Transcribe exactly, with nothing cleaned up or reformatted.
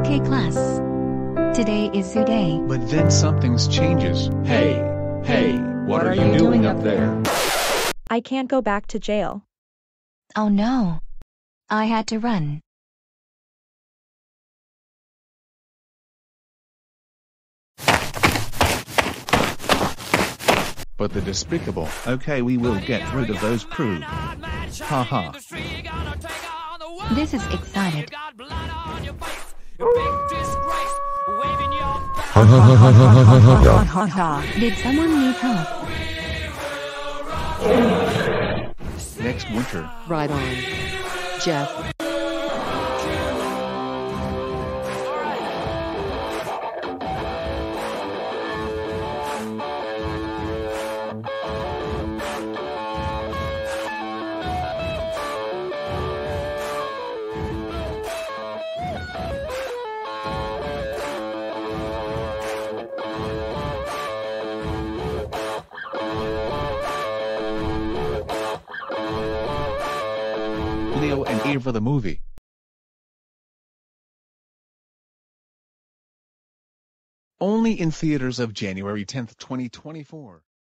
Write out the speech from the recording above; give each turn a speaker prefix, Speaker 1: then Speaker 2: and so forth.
Speaker 1: Okay class. Today is zoo day.
Speaker 2: But then something's changes. Hey, hey, what, are, you doing up there?
Speaker 3: I can't go back to jail.
Speaker 1: Oh no. I had to run.
Speaker 2: But the despicable. Okay, we will get rid of those crew. Haha.
Speaker 1: This is excited. Did someone need help?
Speaker 2: Next winter.
Speaker 4: Right on, Jeff.
Speaker 2: Leo and Eva the movie. Only in theaters of January tenth, twenty twenty-four.